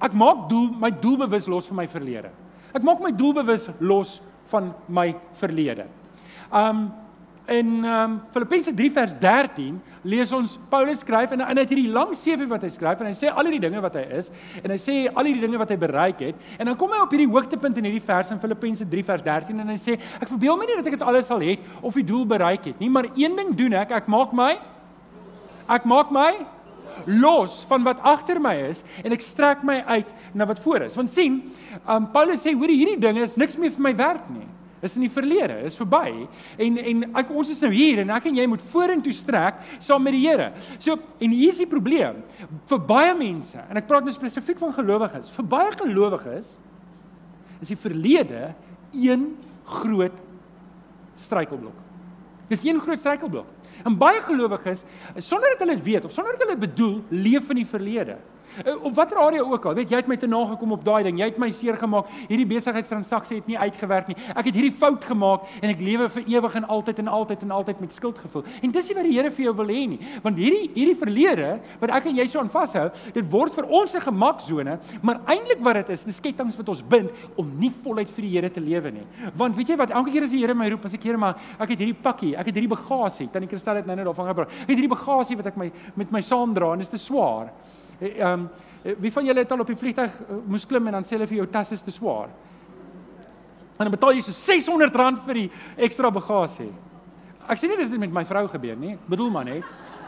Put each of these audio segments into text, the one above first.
ek maak my doelbewus los van my verlede. Ek maak my doelbewus los van my verlede. In Filippense 3 vers 13 lees ons Paulus skryf, en hy het hierdie lang CV wat hy skryf, en hy sê al hierdie dinge wat hy is, en hy sê al hierdie dinge wat hy bereik het, en dan kom hy op hierdie hoogtepunt in hierdie vers in Filippense 3 vers 13, en hy sê, ek verbeel my nie dat ek dit alles sal het, of die doel bereik het nie, maar een ding doen ek maak my los van wat agter my is, en ek strek my uit na wat voor is. Want sien, Paulus sê, hoor, hierdie dinge is niks meer vir my werk nie. Is in die verlede, is verby, en ons is nou hier, en ek en jy moet vorentoe strek, saam met die Here. So, en hier is die probleem, vir baie mense, en ek praat nou spesifiek van gelowiges, vir baie gelowiges, is die verlede een groot struikelblok. Dis een groot struikelblok. En baie gelowiges, sonder dat hulle dit weet, of sonder dat hulle bedoel, leef in die verlede. Op watter area ook al, weet jy het my te nagekom op daai ding, jy het my seer gemaak, hierdie besigheidstransaksie het nie uitgewerk nie, ek het hierdie fout gemaak, en ek lewe vir ewig en altyd met skuldgevoel. En dis nie wat die Here vir jou wil hê nie, want hierdie verlede, wat ek en jy so aan vashou, dit word vir ons 'n gemaksone, maar eintlik wat dit is, dis kettinge wat ons bind, om nie voluit vir die Here te lewe nie. Want weet jy wat, elke keer as die Here my roep, as ek Here, maar ek het hierdie pakkie, ek het hierdie bagasie, Tannie Kristel het nou daarvan gepraat, ek het hierdie bagasie wat ek met my saamdra, en dit is te swaar. Wie van julle het al op die vliegtuig moes klim en dan sê hulle vir jou tas is te swaar? En dan betaal jy so R600 vir die ekstra bagasie. Ek sê nie dat dit met my vrou gebeur nie, bedoel maar net.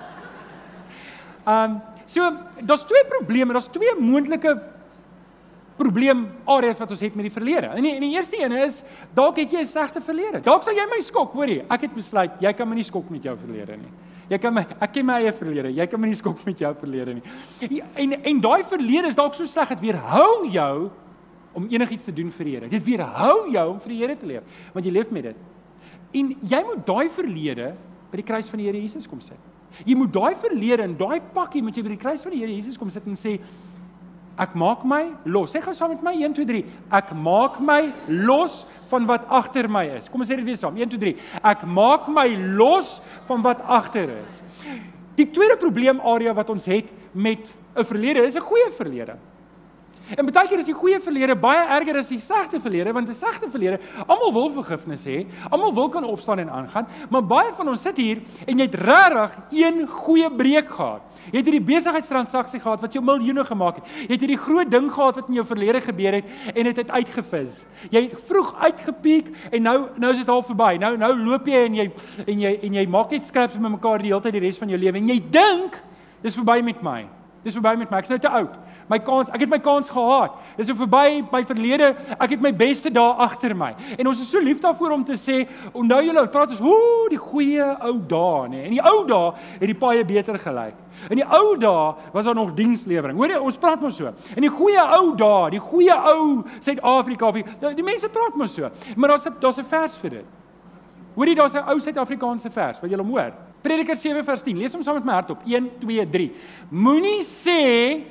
So, daar's twee probleme, daar's twee moontlike probleemareas wat ons het met die verlede. En die eerste ene is, dalk het jy 'n slegte verlede. Dalk sal jy my skok, hoor jy. Ek het besluit, jy kan my nie skok met jou verlede nie. Ek ken my eie verlede, jy kan my nie skok met jou verlede nie. En daai verlede is dalk so sleg, dit weerhou jou om enigiets te doen vir die Here. Dit weerhou jou om vir die Here te leef, want jy leef met dit. En jy moet daai verlede by die kruis van die Here Jesus kom sit. Jy moet daai verlede en daai pakkie moet jy by die kruis van die Here Jesus kom sit en sê, ek maak my los. Sê gou saam met my, 1, 2, 3. Ek maak my los van wat agter my is. Kom ons sê dit weer saam, 1, 2, 3. Ek maak my los van wat agter is. Die tweede probleemarea wat ons het met 'n verlede is 'n goeie verlede. En baie keer is die goeie verlede baie erger as die slegte verlede, want 'n slegte verlede, almal wil vergifnis hê, almal wil kan opstaan en aangaan, maar baie van ons sit hier en jy het regtig een goeie breek gehad. Jy het hierdie besigheidstransaksie gehad wat jou miljoene gemaak het. Jy het hierdie groot ding gehad wat in jou verlede gebeur het en dit het uitgevis. Jy het vroeg uitgepiek en nou is dit al verby. Nou loop jy en jy maak net scraps met mekaar die hele tyd die res van jou lewe en jy dink dis verby met my. Dis verby met my. Ek's nou te oud. Ek het my kans gehad. Dis so verby my verlede. Ek het my beste dae agter my. En ons is so lief daarvoor om te sê, onthou julle, praat ons, die goeie ou dae, nê. En die ou dae het die paaie beter gelyk. In die ou dae was daar nog dienslewering. Hoor jy, ons praat mos so. In die goeie ou dae, die goeie ou Suid-Afrika, die mense praat mos so. Maar daar's 'n vers vir dit. Hoor jy, daar's 'n ou Suid-Afrikaanse vers, wat julle hom hoor. Prediker 7 vers 10. Lees hom saam met my hardop. 1, 2, 3. Moenie sê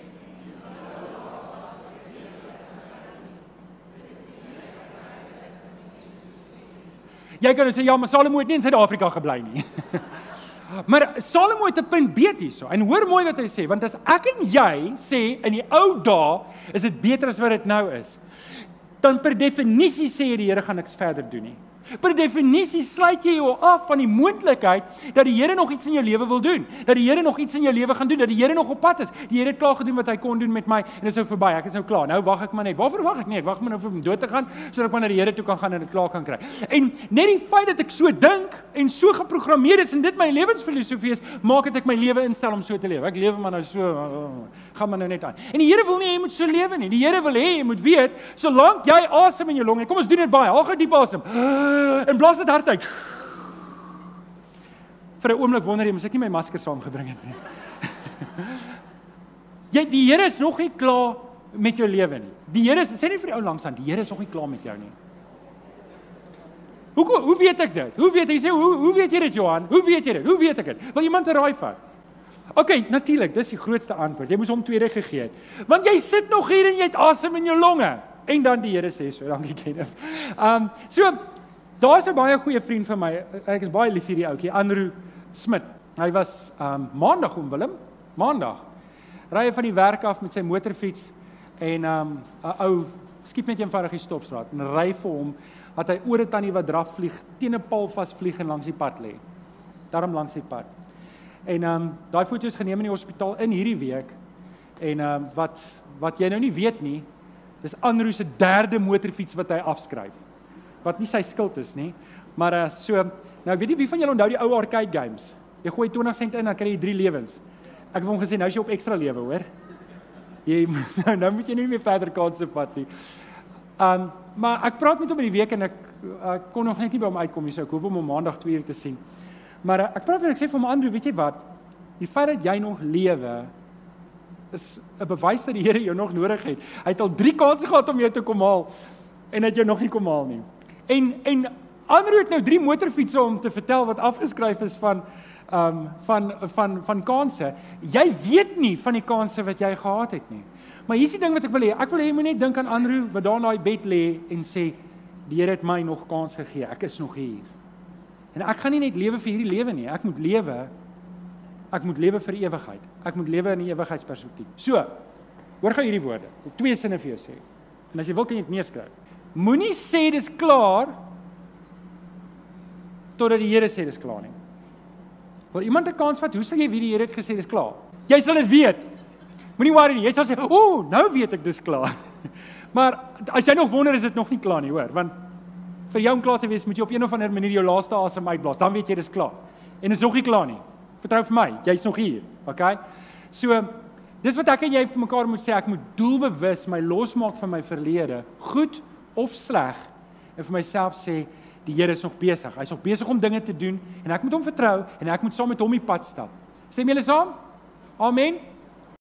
jy kan sê, ja, maar Salomo het nie in Suid-Afrika gebly nie. Maar Salomo het 'n punt beet hierso. En hoor mooi wat hy sê, want as ek en jy sê in die ou dae is dit beter as wat dit nou is, dan per definisie sê die Here gaan niks verder doen nie. Per definisie sluit jy jou af van die moontlikheid dat die Here nog iets in jou lewe wil doen, dat die Here nog iets in jou lewe gaan doen, dat die Here nog op pad is. Die Here het klaar gedoen wat hy kon doen met my en dit is nou verby. Ek is nou klaar. Nou wag ek maar net. Waarvoor wag ek nie? Ek wag maar nou vir om dood te gaan sodat ek maar na die Here toe kan gaan en dit klaar kan kry. En net die feit dat ek so dink en so geprogrammeer is en dit my lewensfilosofie is, maak dit ek my lewe instel om so te lewe. Ek lewe maar nou so, gaan maar nou net aan. En die Here wil nie jy moet so lewe nie. Die Here wil hê jy moet weet, solank jy asem in jou longe, kom ons doen dit baie. Haal gou diep asem. En blaas dit hard uit. Vir 'n oomblik wonder jy, moes ek nie my masker saamgebring het nie. Die Here is nog nie klaar met jou lewe nie. Die Here sê nie vir die ou langs aan, die Here is nog nie klaar met jou nie. Hoe weet ek dit? Hoe weet jy dit, Johan? Hoe weet jy dit? Hoe weet ek dit? Wil iemand 'n raai vat? Okay, natuurlik, dis die grootste antwoord. Jy moes hom tweede gegee het. Want jy sit nog hier en jy het asem in jou longe. En dan die Here sê so, dankie Kenneth. Daar's 'n baie goeie vriend van my. Ek is baie lief vir die ouetjie, Andrew Smit. Hy was maandag Willem, maandag. Ry hy van die werk af met sy motorfiets en 'n ou skiep net eenvoudig die stopstraat en ry vir hom, dat hy oor 'n tannie wat draf vlieg, teen 'n paal vasvlieg en langs die pad lê. Daarom langs die pad. En daai foto is geneem in die hospitaal in hierdie week, en wat jy nou nie weet nie, dis Andrew se 3de motorfiets wat hy afskryf, wat nie sy skuld is nie, maar nou weet jy wie van julle onthou die ou arcade games? Jy gooi 20 sent in, dan kry jy 3 lewens. Ek het hom gesê, nou is jy op ekstra lewe, hoor. Nou moet jy nie meer verder kanse vat nie. Maar ek praat met hom in die week en ek kon nog net nie by hom uitkom nie, so ek hoop om maandag 2 uur te sien. Maar ek praat met hom en ek sê vir hom, Andrew, weet jy wat? Die feit dat jy nog lewe is 'n bewys dat die Here jou nog nodig het. Hy het al 3 kansse gehad om jou te kom haal en het jou nog nie kom haal nie. En Andrew het nou 3 motorfietsse om te vertel wat afgeskryf is van kansse. Jy weet nie van die kansse wat jy gehad het nie. Maar hier is die ding wat ek wil hê. Ek wil hê jy moet net dink aan Andrew wat daar in daai bed lê en sê, die Here het my nog kans gegee. Ek is nog hier. En ek gaan nie net lewe vir hierdie lewe nie. Ek moet lewe vir ewigheid. Ek moet lewe in 'n ewigheidsperspektief. So, hoor gou hierdie woorde. Ek wil 2 sinne vir jou sê. En as jy wil kan jy dit neerskryf. Moenie sê dis klaar totdat die Here sê dis klaar nie. Wil iemand 'n kans vat? Hoe sal jy weet die Here het gesê dis klaar? Jy sal dit weet. Moenie worry nie. Jy sal sê, nou weet ek dis klaar. Maar as jy nog wonder, is dit nog nie klaar nie, hoor. Want vir jou om klaar te wees, moet jy op een of ander manier jou laaste asem uitblaas. Dan weet jy dis klaar. En dit is nog nie klaar nie. Vertrou vir my, jy's nog hier, okay? So, dis wat ek en jy vir mekaar moet sê, ek moet doelbewus my losmaak van my verlede, goed of sleg, en vir myself sê, die Here is nog besig. Hy's nog besig om dinge te doen, en ek moet hom vertrou, en ek moet saam met hom die pad stap. Stem julle saam? Amen.